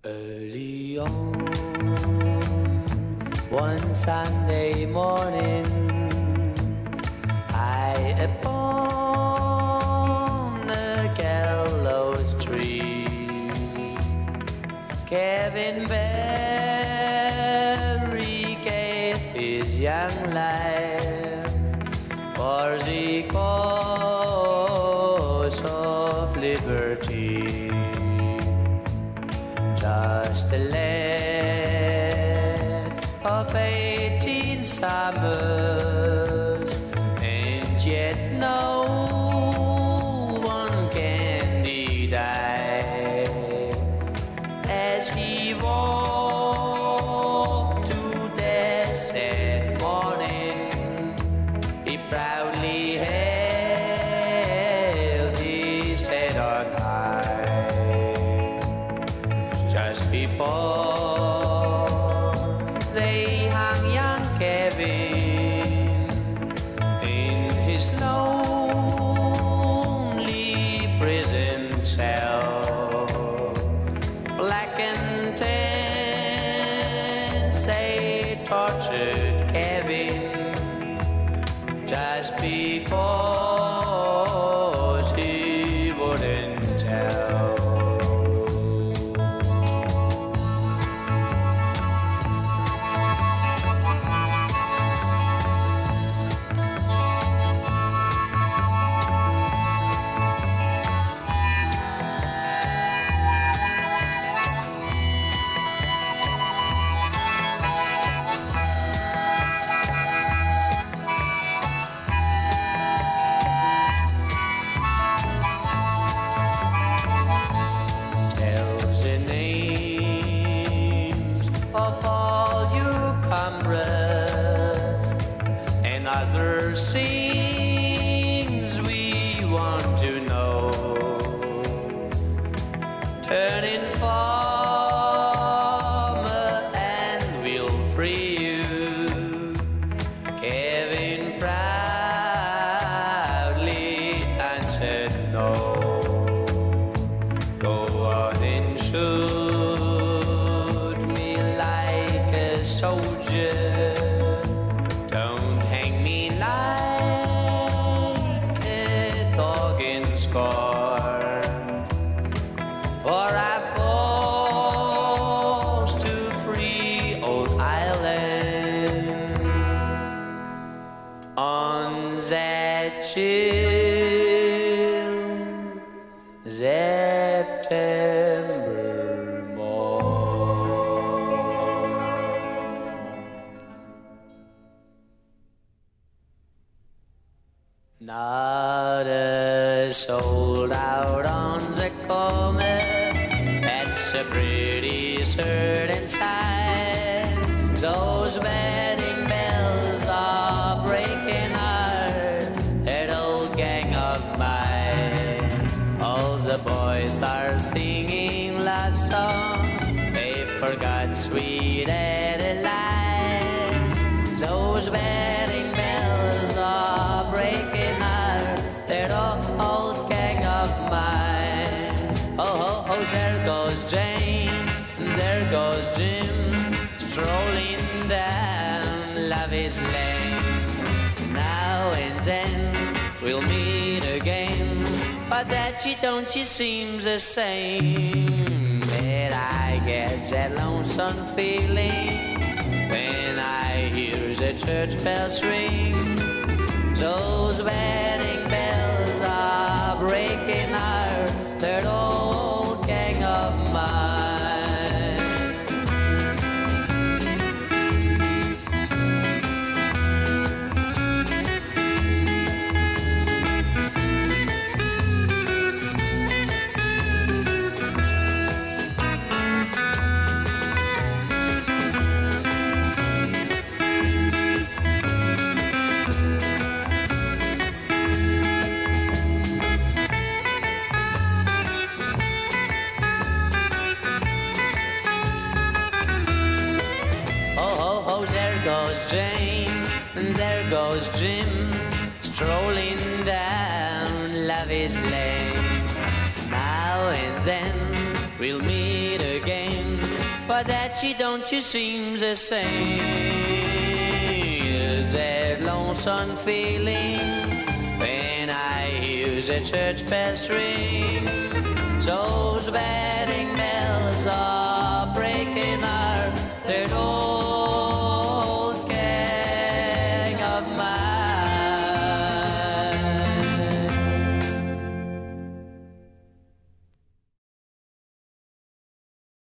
Early on one Sunday morning, high upon a gallows tree, Kevin Barry gave his young life for the cause of liberty. Just a lad of 18 summers, and yet no one can deny, as he walked to death that morning, he proudly held his head on high. Just before they hung young Kevin in his lonely prison cell, black and tense, they tortured Kevin just because he wouldn't tell. Of all you comrades and other things we want to know, turn informer and we'll free you. Kevin proudly answered no. Go on and shoot soldier, don't hang me like a dog in scorn, for I forced to free old Ireland on that chill September morn. Not a soul out on the corner, that's a pretty certain sign. Those wedding bells are breaking that old gang of mine. All the boys are singing love songs, they forgot sweet Adelines. Those wedding bells are breaking that old gang of mine. Oh, ho, ho, there goes Jane, there goes Jim, strolling down Love's Lane. Now and then we'll meet again, but that you seems the same. But I get that lonesome feeling when I hear the church bells ring. Those wedding bells are breaking that old gang of mine. Jane, and there goes Jim, strolling down Love's Lane. Now and then we'll meet again, But that she don't, she seems the same. Is that lonesome feeling when I hear the church bells ring? So's wedding bells